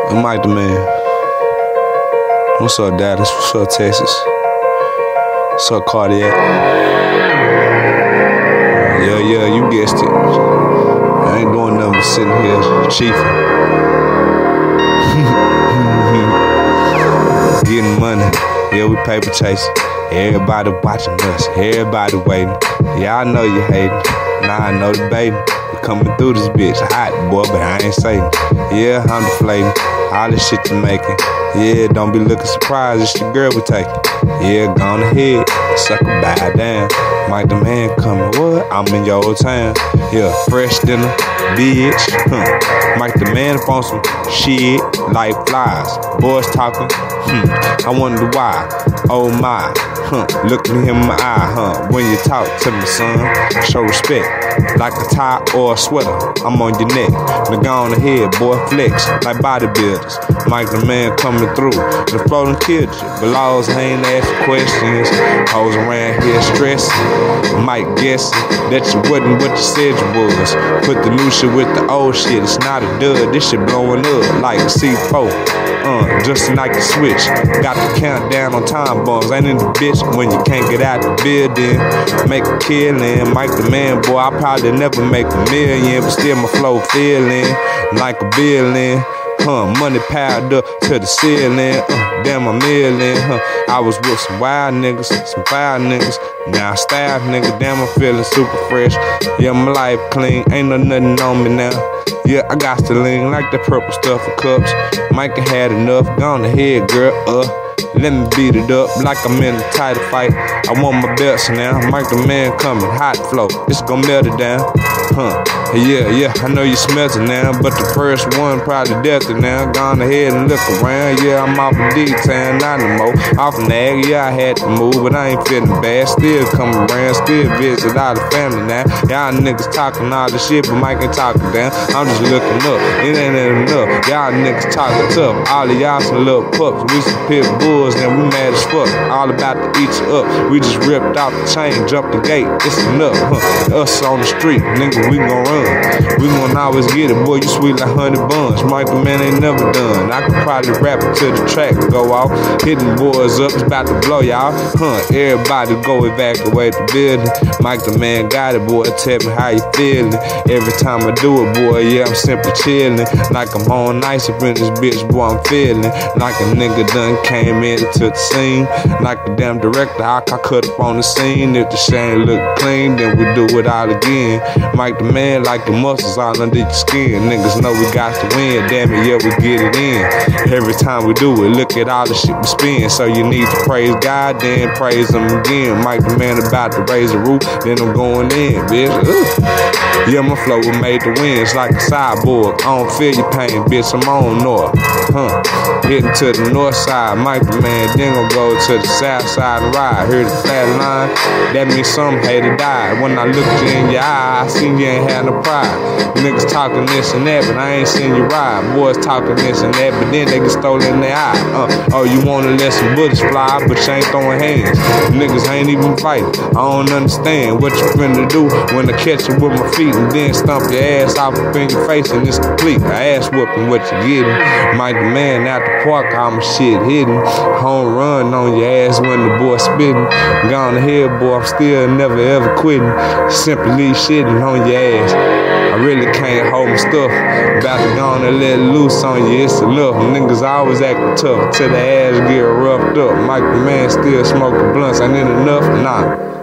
I'm MikeThaMan. What's up, Dallas? What's up, Texas? What's up, Cardiak? Yeah, you guessed it. I ain't doing nothing but sitting here chiefing. Getting money. Yeah, we paper chasing. Everybody watching us. Everybody waiting. Yeah, I know you hating. Nah, I know debating. We coming through this bitch hot, boy, but I ain't saying. Yeah, I'm deflating. All this shit you making. Yeah, don't be looking surprised. It's your girl we taking. Yeah, gone ahead. Sucker, bow down. MikeThaMan coming. What? I'm in your old town. Yeah, fresh dinner, bitch. MikeThaMan up on some shit like flies. Boys talking. I wonder why. Oh my. Look me in my eye, when you talk to me, son, show respect, like a tie or a sweater, I'm on your neck, now go on ahead, boy, flex, like bodybuilders, MikeThaMan coming through, the flow done killed you, but laws ain't asking questions, hoes around here stressing, Mike guessing, that you wasn't what you said you was, put the new shit with the old shit, it's not a dud, this shit blowing up, like a C4, just like a switch, got the countdown on time bombs, ain't in the bitch, when you can't get out the building, make a killing. MikeThaMan, boy, I probably never make a million, but still my flow feeling like a billion. Money piled up to the ceiling. Damn, a million. I was with some wild niggas, some foul niggas. Now I style nigga. Damn, I'm feeling super fresh. Yeah, my life clean. Ain't no nothing on me now. Yeah, I got to lean like the purple stuff for cups. Mike had enough. Gone ahead, girl. Let me beat it up like I'm in a title fight. I want my belts now. MikeThaMan coming, hot flow. It's gonna melt it down. Yeah, I know you smelt it now, but the first one probably dealt it now. Gone ahead and look around. Yeah, I'm off of D-Town, not no more. Off nag, yeah, I had to move, but I ain't feeling bad. Still come around, still visit all the family now. Y'all niggas talking all this shit, but Mike ain't talking down. I'm just looking up. It ain't enough. Y'all niggas talking tough. All of y'all some little pups. We some pit bulls. And we mad as fuck, all about to eat you up. We just ripped off the chain, jumped the gate, it's enough, Us on the street, nigga, we gon' run. We gon' always get it, boy, you sweet like honey buns. MikeThaMan ain't never done. I could probably rap it till the track go off. Hitting boys up, it's about to blow y'all. Everybody go evacuate the building. MikeThaMan got it, boy, tell me how you feeling. Every time I do it, boy, yeah, I'm simply chilling. Like I'm on ice up in this bitch, boy, I'm feeling. Like a nigga done came in to the scene, like the damn director, I cut up on the scene. If the shame look clean, then we do it all again. MikeThaMan like the muscles all under your skin. Niggas know we got to win, damn it, yeah, we get it in. Every time we do it, look at all the shit we spend. So you need to praise God, then praise him again. MikeThaMan about to raise the roof, then I'm going in, bitch. Yeah, my flow was made to win, it's like a cyborg. I don't feel your pain, bitch, I'm on north. Hitting to the north side, MikeThaMan, then gon' go to the south side and ride. Hear the flat line, that means some hater died. When I looked you in your eye, I seen you ain't had no pride. Niggas talking this and that, but I ain't seen you ride. Boys talking this and that, but then they get stolen in their eye. Oh, you wanna let some bullets fly, but you ain't throwing hands. Niggas ain't even fighting. I don't understand what you finna do when I catch you with my feet and then stomp your ass off up in your face and it's complete. I ass whooping what you getting. MikeThaMan out the park, all my shit hidden. Home run on your ass when the boy spitting. Gone ahead, boy, I'm still never ever quitting. Simply shitting on your ass. I really can't hold my stuff. About to go on and let loose on you, it's enough. Niggas always acting tough till the ass get roughed up. MikeThaMan still smoking blunts, ain't it enough? Nah.